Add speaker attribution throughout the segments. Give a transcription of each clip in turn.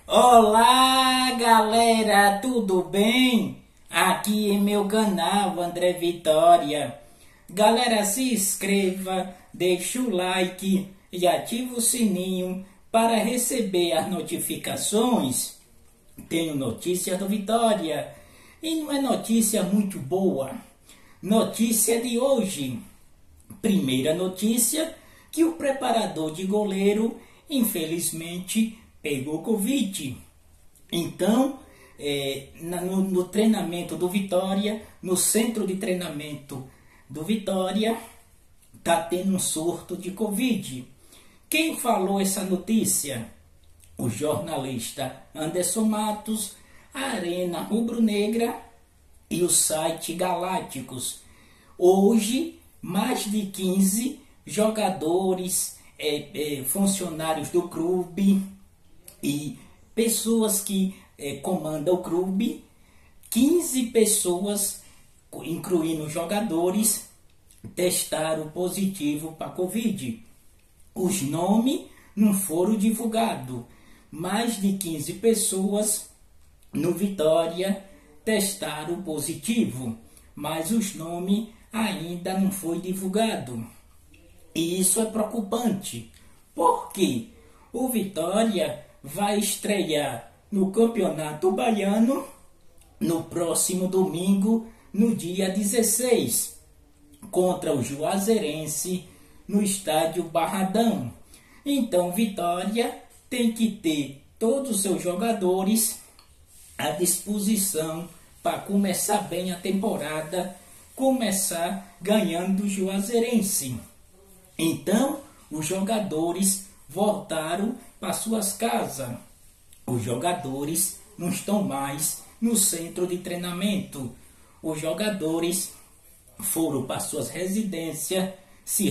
Speaker 1: Olá, galera, tudo bem? Aqui em meu canal André Vitória. Galera, se inscreva, deixa o like e ativa o sininho para receber as notificações. Tenho notícia do Vitória e não é notícia muito boa. Notícia de hoje. Primeira notícia, que o preparador de goleiro, infelizmente, pegou Covid. Então, no treinamento do Vitória, no centro de treinamento do Vitória, está tendo um surto de Covid. Quem falou essa notícia? O jornalista Anderson Matos, a Arena Rubro-Negra e o site Galácticos. Hoje, mais de 15 jogadores, funcionários do clube e pessoas que comandam o clube, 15 pessoas, incluindo jogadores, testaram positivo para Covid. Os nomes não foram divulgados. Mais de 15 pessoas no Vitória testaram positivo, mas os nomes ainda não foi divulgado. E isso é preocupante, porque o Vitória vai estrear no Campeonato Baiano no próximo domingo, no dia 16, contra o Juazeirense, no estádio Barradão. Então, Vitória tem que ter todos os seus jogadores à disposição para começar bem a temporada, começar ganhando do Juazeirense. Então, os jogadores voltaram para suas casas. Os jogadores não estão mais no centro de treinamento. Os jogadores foram para suas residências se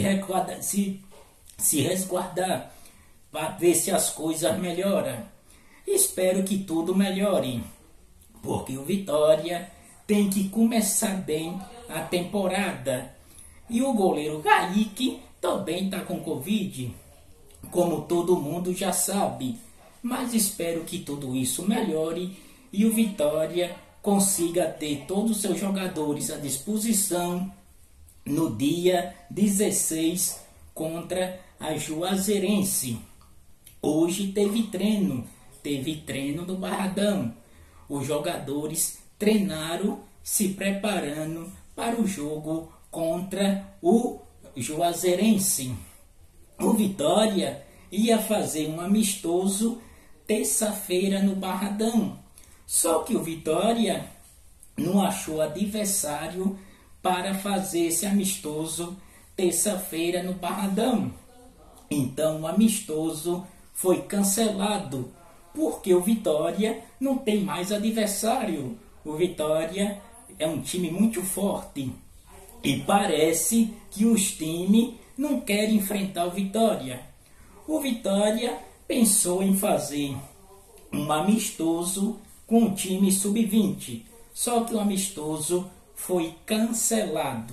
Speaker 1: resguardar para ver se as coisas melhoram. Espero que tudo melhore, porque o Vitória tem que começar bem a temporada. E o goleiro Kaique também está com Covid, como todo mundo já sabe. Mas espero que tudo isso melhore e o Vitória consiga ter todos os seus jogadores à disposição no dia 16 contra a Juazeirense. Hoje teve treino no Barradão. Os jogadores treinaram se preparando para o jogo contra o Juazeirense. O Vitória ia fazer um amistoso terça-feira no Barradão. Só que o Vitória não achou adversário para fazer esse amistoso terça-feira no Barradão. Então o amistoso foi cancelado, porque o Vitória não tem mais adversário. O Vitória é um time muito forte e parece que os times não querem enfrentar o Vitória. O Vitória pensou em fazer um amistoso com o time sub-20, só que o amistoso foi cancelado.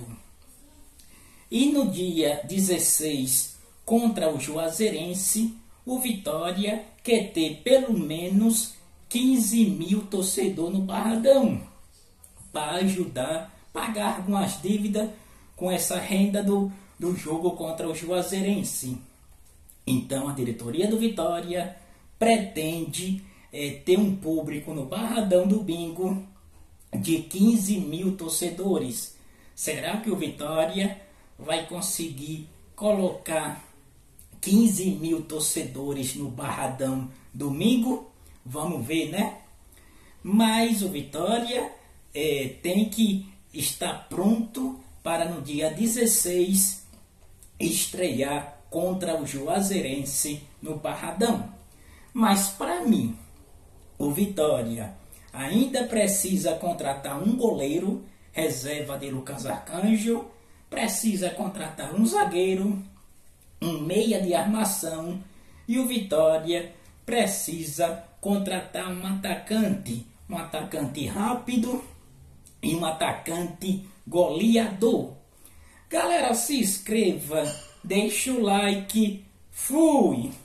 Speaker 1: E no dia 16, contra o Juazeirense, o Vitória quer ter pelo menos 15 mil torcedores no Barradão, para ajudar a pagar algumas dívidas com essa renda do jogo contra o Juazeirense. Então a diretoria do Vitória pretende ter um público no Barradão do Bingo de 15 mil torcedores. Será que o Vitória vai conseguir colocar 15 mil torcedores no Barradão domingo? Vamos ver, né? Mas o Vitória tem que estar pronto para no dia 16 estrear contra o Juazeirense no Barradão. Mas para mim, o Vitória ainda precisa contratar um goleiro, reserva de Lucas Arcanjo, precisa contratar um zagueiro, um meia de armação, e o Vitória precisa contratar um atacante rápido e um atacante goleador. Galera, se inscreva, deixa o like, fui!